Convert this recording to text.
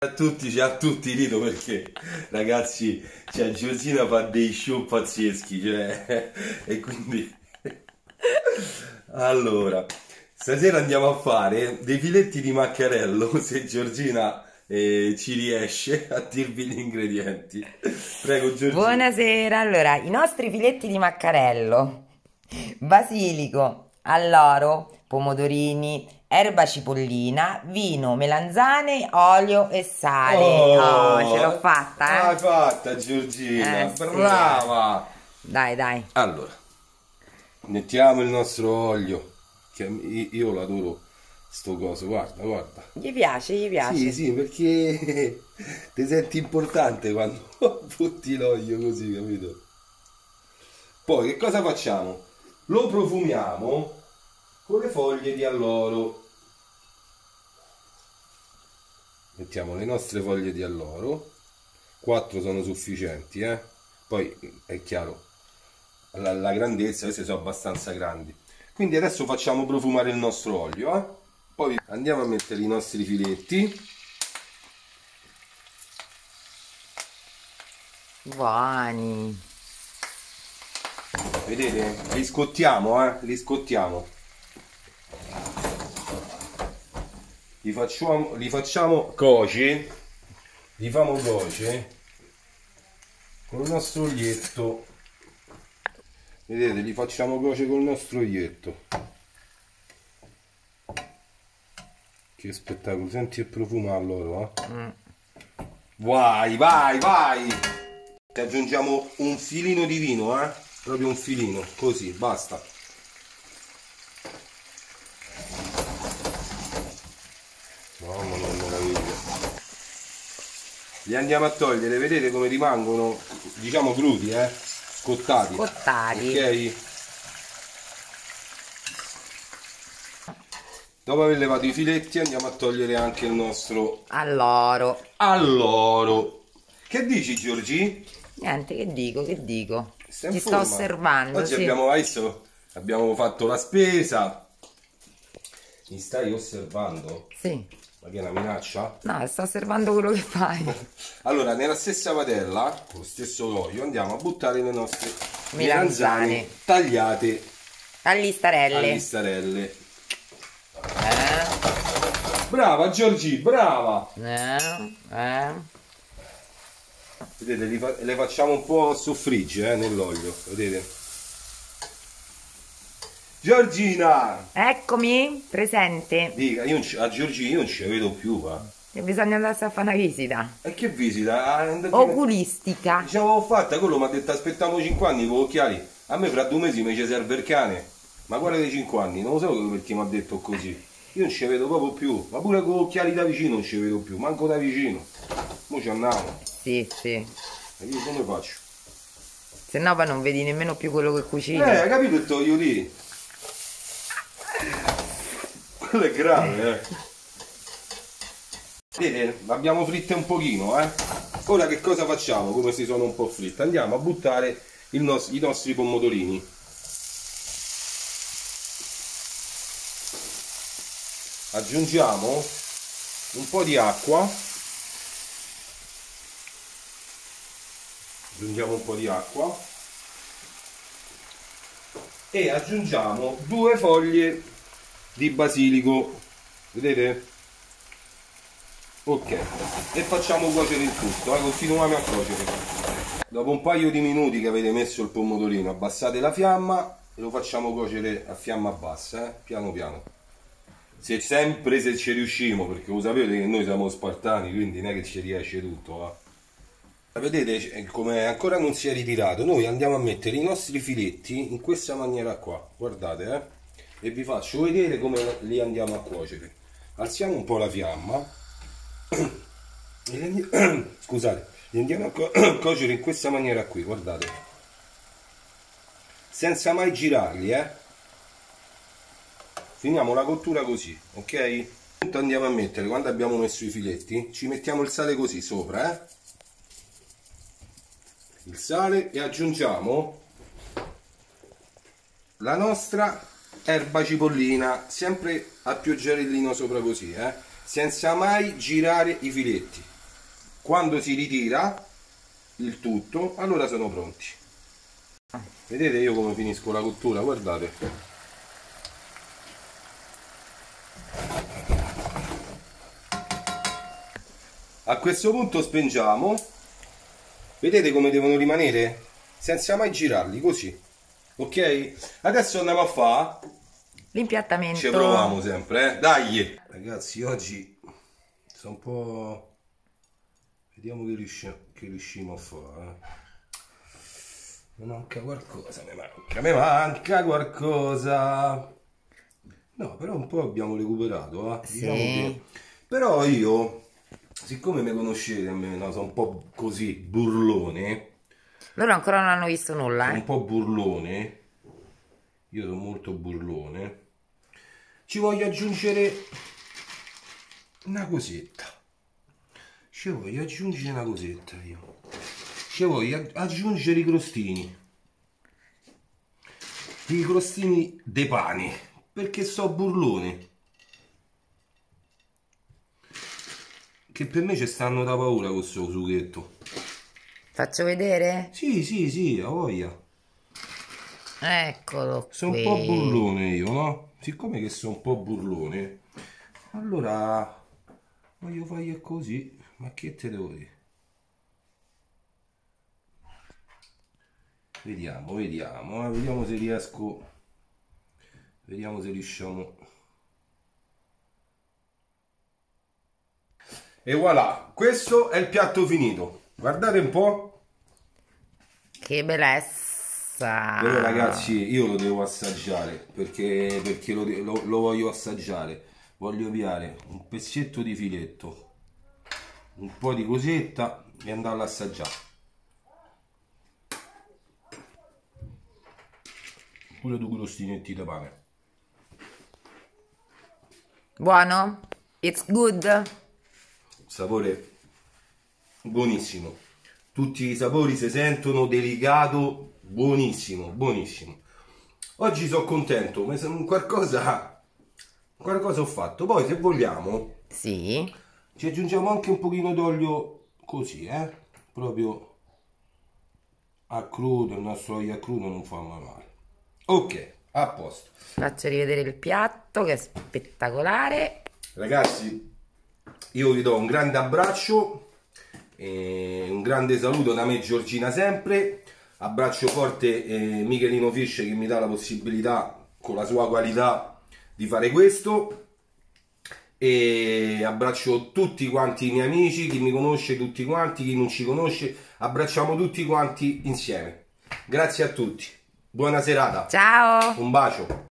A tutti Rito, perché ragazzi, cioè Giorgina fa dei show pazzeschi, cioè, e quindi allora stasera andiamo a fare dei filetti di maccherello, se Giorgina ci riesce a dirvi gli ingredienti. Prego Giorgina. Buonasera, allora i nostri filetti di maccarello: basilico, alloro, pomodorini, erba cipollina, vino, melanzane, olio e sale. Ce l'ho fatta, L'hai fatta Giorgina, sì. brava! Dai, dai. Allora, mettiamo il nostro olio, che io l'adoro sto coso, guarda. Gli piace, gli piace. Sì, perché ti senti importante quando butti l'olio così, capito? Poi che cosa facciamo? Lo profumiamo con le foglie di alloro. Mettiamo le nostre foglie di alloro, 4 sono sufficienti, poi è chiaro, la grandezza, queste sono abbastanza grandi. Quindi adesso facciamo profumare il nostro olio, poi andiamo a mettere i nostri filetti. Buoni. Vedete? Li scottiamo, li scottiamo. Li facciamo coci, li famo coci con il nostro oglietto. Vedete, li facciamo coci col nostro oglietto. Che spettacolo, senti il profumo allora, Vai! Aggiungiamo un filino di vino, proprio un filino, così, basta. Mamma mia, meraviglia. Li andiamo a togliere, vedete come rimangono, diciamo crudi, scottati. Ok? Dopo aver levato i filetti andiamo a togliere anche il nostro alloro. Che dici Giorgi? Niente, che dico? Stai Ti in sto forma? osservando. Oggi sì. abbiamo fatto la spesa. Mi stai osservando? Sì. Ma che è una minaccia? No, sto osservando quello che fai. Allora, nella stessa padella, con lo stesso olio, andiamo a buttare le nostre melanzane tagliate a listarelle. Brava Giorgi, brava! Vedete, le facciamo un po' soffriggere nell'olio, vedete? Giorgina! Eccomi, presente. Dica, a Giorgina io non ci vedo più, Che bisogna andare a fare una visita. E che visita? Oculistica. Ce l'avevo fatta, quello mi ha detto aspettiamo 5 anni con gli occhiali. A me fra 2 mesi mi ci serve il cane. Ma guarda dei 5 anni, non lo so perché mi ha detto così. Io non ci vedo proprio più, ma pure con gli occhiali da vicino non ci vedo più, manco da vicino. Mo ci andiamo. Sì. E io come faccio? Se no poi non vedi nemmeno più quello che cucini. Hai capito il toglio lì? Quello è grave, Vedete, l'abbiamo fritte un pochino, Ora che cosa facciamo? Come si sono un po' fritte? Andiamo a buttare i nostri pomodorini. Aggiungiamo un po' di acqua. E aggiungiamo 2 foglie di basilico, vedete? Ok, e facciamo cuocere il tutto, continuiamo a cuocere. Dopo un paio di minuti che avete messo il pomodorino, abbassate la fiamma e lo facciamo cuocere a fiamma bassa, piano piano. Sempre se ci riusciamo, perché lo sapete che noi siamo spartani, quindi non è che ci riesce tutto, Vedete come ancora non si è ritirato, noi andiamo a mettere i nostri filetti in questa maniera qua, guardate, e vi faccio vedere come li andiamo a cuocere. Alziamo un po' la fiamma e scusate, li andiamo a cuocere in questa maniera qui, guardate, senza mai girarli, finiamo la cottura così, ok? Andiamo a mettere, quando abbiamo messo i filetti, ci mettiamo il sale così sopra, il sale, e aggiungiamo la nostra erba cipollina, sempre a più giarellino sopra così, senza mai girare i filetti. Quando si ritira il tutto, allora sono pronti. Vedete io come finisco la cottura, guardate. A questo punto spengiamo. Vedete come devono rimanere? Senza mai girarli, così. Ok? Adesso andiamo a fare l'impiattamento. ci proviamo sempre, Dai! Ragazzi, oggi sono un po'... Vediamo che riusciamo a fare. Mi manca qualcosa, mi manca qualcosa. No, però un po' abbiamo recuperato, Sì. diciamo che... Però io, siccome mi conoscete, no, sono un po' così, burlone. Loro ancora non hanno visto nulla, Sono un po' burlone. Io sono molto burlone. Ci voglio aggiungere una cosetta. Ci voglio aggiungere una cosetta io. Ci voglio aggiungere i crostini. I crostini dei pani. Perché so burlone. Che per me ci stanno da paura con questo sughetto. Faccio vedere? Sì, ha voglia. Eccolo Sono qui. un po' burlone io, no? Siccome che sono un po' burlone, allora voglio fare così. Ma che te devo dire? Vediamo se riesco. Vediamo se riusciamo. E voilà, questo è il piatto finito. Guardate un po'. Che bellezza. Però ragazzi, io lo devo assaggiare perché lo voglio assaggiare. Voglio pigliare un pezzetto di filetto, un po' di cosetta e andarlo a assaggiare. Pure due crostinetti di pane. Buono? It's good? Sapore buonissimo. Tutti i sapori si sentono, delicato, buonissimo, buonissimo. Oggi sono contento, qualcosa ho fatto. Poi se vogliamo Sì. ci aggiungiamo anche un pochino d'olio così, proprio a crudo, il nostro olio a crudo non fa mai male. Ok, a posto. Faccio rivedere il piatto che è spettacolare. Ragazzi, io vi do un grande abbraccio e un grande saluto da me, Giorgina sempre. Abbraccio forte Michelino Fish che mi dà la possibilità con la sua qualità di fare questo. E abbraccio tutti quanti i miei amici, chi mi conosce, tutti quanti, chi non ci conosce, abbracciamo tutti quanti insieme. Grazie a tutti, buona serata, Ciao. un bacio.